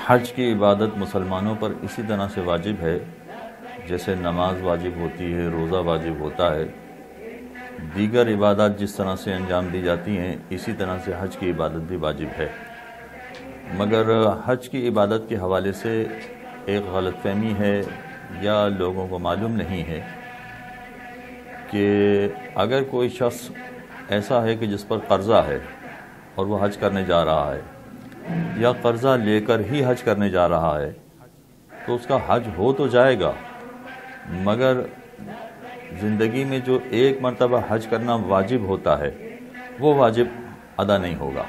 حج کی عبادت مسلمانوں پر اسی طرح سے واجب ہے جیسے نماز واجب ہوتی ہے، روزہ واجب ہوتا ہے، دیگر عبادات جس طرح سے انجام دی جاتی ہیں اسی طرح سے حج کی عبادت بھی واجب ہے۔ مگر حج کی عبادت کے حوالے سے ایک غلط فہمی ہے یا لوگوں کو معلوم نہیں ہے کہ اگر کوئی شخص ایسا ہے کہ جس پر قرضہ ہے اور وہ حج کرنے جا رہا ہے یا قرضہ لے کر ہی حج کرنے جا رہا ہے تو اس کا حج ہو تو جائے گا، مگر زندگی میں جو ایک مرتبہ حج کرنا واجب ہوتا ہے وہ واجب ادا نہیں ہوگا۔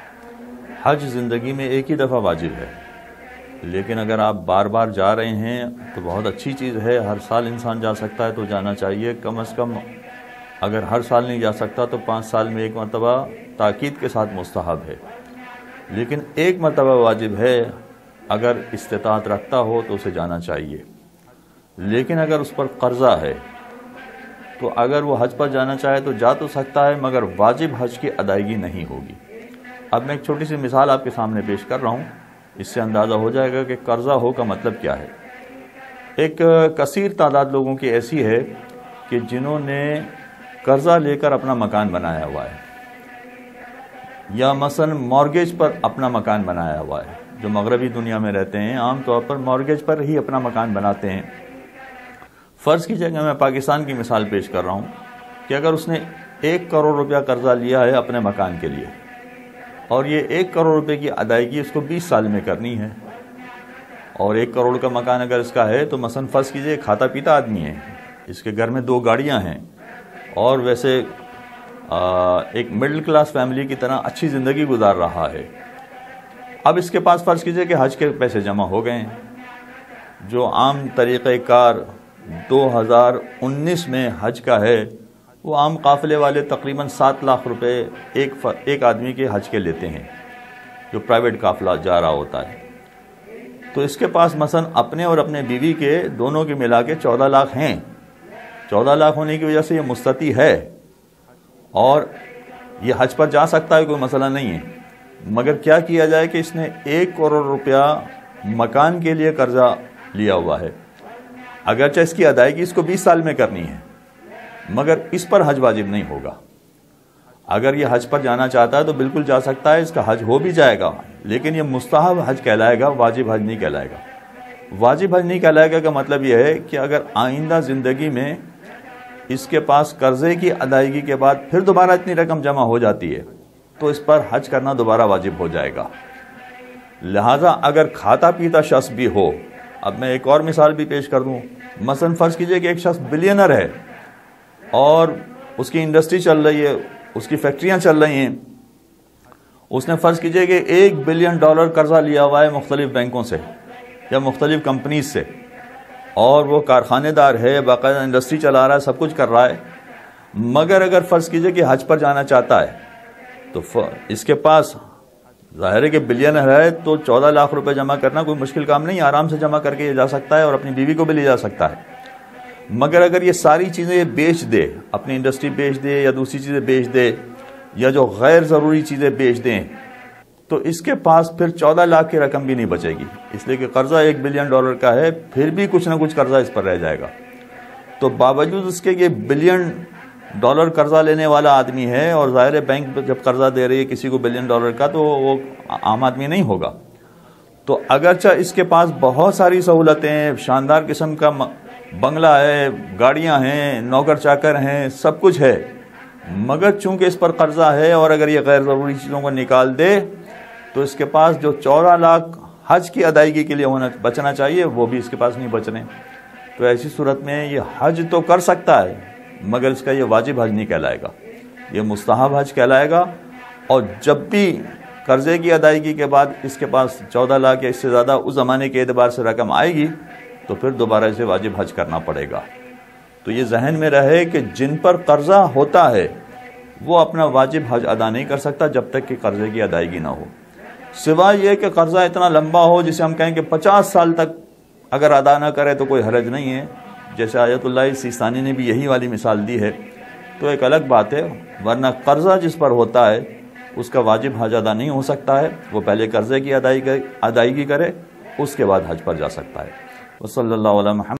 حج زندگی میں ایک ہی دفعہ واجب ہے، لیکن اگر آپ بار بار جا رہے ہیں تو بہت اچھی چیز ہے، ہر سال انسان جا سکتا ہے تو جانا چاہیے۔ کم از کم اگر ہر سال نہیں جا سکتا تو 5 سال میں ایک مرتبہ تاکید کے ساتھ مستحب ہے، لیکن ایک مرتبہ واجب ہے۔ اگر استطاعت رکھتا ہو تو اسے جانا چاہیے، لیکن اگر اس پر قرضہ ہے تو اگر وہ حج پر جانا چاہے تو جا تو سکتا ہے، مگر واجب حج کی ادائیگی نہیں ہوگی۔ اب میں ایک چھوٹی سی مثال آپ کے سامنے پیش کر رہا ہوں، اس سے اندازہ ہو جائے گا کہ قرضہ ہو کا مطلب کیا ہے۔ ایک کثیر تعداد لوگوں کی ایسی ہے کہ جنہوں نے قرضہ لے کر اپنا مکان بنایا ہوا ہے، یا مثلا مارگیج پر اپنا مکان بنایا ہوا ہے۔ جو مغربی دنیا میں رہتے ہیں عام طور پر مارگیج پر ہی اپنا مکان بناتے ہیں۔ فرض کیجئے کہ میں پاکستان کی مثال پیش کر رہا ہوں کہ اگر اس نے 1 کروڑ روپیہ قرضہ لیا ہے اپنے مکان کے لیے، اور یہ 1 کروڑ روپے کی ادائیگی اس کو 20 سال میں کرنی ہے، اور 1 کروڑ کا مکان اگر اس کا ہے تو مثلا فرض کیجئے کھاتا پیتا آدمی ہے، اس کے گھر میں 2 گاڑیاں ہیں، اور ویسے ایک مڈل کلاس فیملی کی طرح اچھی زندگی گزار رہا ہے۔ اب اس کے پاس فرض کیجئے کہ حج کے پیسے جمع ہو گئے ہیں۔ جو عام طریقہ کار 2019 میں حج کا ہے وہ عام قافلے والے تقریباً 7 لاکھ روپے ایک آدمی کے حج کے لیتے ہیں، جو پرائیویٹ قافلہ جا رہا ہوتا ہے۔ تو اس کے پاس مثلا اپنے اور اپنے بیوی کے دونوں کے ملا کے 14 لاکھ ہیں۔ 14 لاکھ ہونے کی وجہ سے یہ مستطیع ہے اور یہ حج پر جا سکتا ہے، کوئی مسئلہ نہیں ہے۔ مگر کیا کیا جائے کہ اس نے 1 کروڑ روپیہ مکان کے لیے قرضہ لیا ہوا ہے، اگرچہ اس کی ادائیگی اس کو 20 سال میں کرنی ہے، مگر اس پر حج واجب نہیں ہوگا۔ اگر یہ حج پر جانا چاہتا ہے تو بالکل جا سکتا ہے، اس کا حج ہو بھی جائے گا، لیکن یہ مستحب حج کہلائے گا، واجب حج نہیں کہلائے گا۔ واجب حج نہیں کہلائے گا کا مطلب یہ ہے کہ اگر آئندہ زندگی میں اس کے پاس قرضے کی ادائیگی کے بعد پھر دوبارہ اتنی رقم جمع ہو جاتی ہے تو اس پر حج کرنا دوبارہ واجب ہو جائے گا۔ لہٰذا اگر کھاتا پیتا شخص بھی ہو، اب میں ایک اور مثال بھی پیش کر دوں، مثلا فرض کیجئے کہ ایک شخص بلینر ہے اور اس کی انڈسٹری چل رہی ہے، اس کی فیکٹریاں چل رہی ہیں، اس نے فرض کیجئے کہ $1 بلین قرضہ لیا ہوا ہے مختلف بینکوں سے یا مختلف کمپنیز سے، اور وہ کارخانے دار ہے، باقاعدہ انڈسٹری چلا رہا ہے، سب کچھ کر رہا ہے، مگر اگر فرض کیجئے کہ حج پر جانا چاہتا ہے تو اس کے پاس ظاہر ہے کہ بلینر ہے تو 14 لاکھ روپے جمع کرنا کوئی مشکل کام نہیں، آرام سے جمع کر کے یہ جا سکتا ہے اور اپنی بیوی کو بھی لے جا سکتا ہے۔ مگر اگر یہ ساری چیزیں بیچ دے، اپنی انڈسٹری بیچ دے یا دوسری چیزیں بیچ دے یا جو غیر ضروری چیزیں بیچ دیں تو اس کے پاس پھر 14 لاکھ کی رقم بھی نہیں بچے گی، اس لیے کہ قرضہ $1 بلین کا ہے، پھر بھی کچھ نہ کچھ قرضہ اس پر رہ جائے گا۔ تو باوجود اس کے یہ $1 بلین قرضہ لینے والا آدمی ہے، اور ظاہر بینک جب قرضہ دے رہی ہے کسی کو $1 بلین کا تو وہ عام آدمی نہیں ہوگا۔ تو اگرچہ اس کے پاس بہت ساری سہولتیں، شاندار قسم کا بنگلہ ہے، گاڑیاں ہیں، نوکر چاکر ہیں، سب کچھ ہے، مگر چونکہ اس پر قرضہ ہے اور اگر یہ غیر ضروری چیزوں کو نکال دے تو اس کے پاس جو 14 لاکھ حج کی ادائیگی کے لیے بچنا چاہیے وہ بھی اس کے پاس نہیں بچ رہے۔ تو ایسی صورت میں یہ حج تو کر سکتا ہے مگر اس کا یہ واجب حج نہیں کہلائے گا، یہ مستحب حج کہلائے گا۔ اور جب بھی قرضے کی ادائیگی کے بعد اس کے پاس 14 لاکھ یا اس سے زیادہ اس زمانے کے اعتبار سے رقم آئے گی تو پھر دوبارہ اسے واجب حج کرنا پڑے گا۔ تو یہ ذہن میں رہے کہ جن پر قرضہ ہوتا ہے وہ اپنا واجب حج ادا نہیں کر سکتا جب تک کہ قرضے کی ادائیگی نہ ہو، سوائے یہ کہ قرضہ اتنا لمبا ہو جسے ہم کہیں کہ 50 سال تک اگر ادا نہ کرے تو کوئی حرج نہیں ہے، جیسے آیت اللہ سیستانی نے بھی یہی والی مثال دی ہے، تو ایک الگ بات ہے۔ ورنہ قرضہ جس پر ہوتا ہے اس کا واجب حج ادا نہیں ہو سکتا ہے، وہ پہلے قرضے کی ادائیگی کرے، اس کے بعد حج پر جا سکتا ہے۔ وصلی اللہ علیہ محمد۔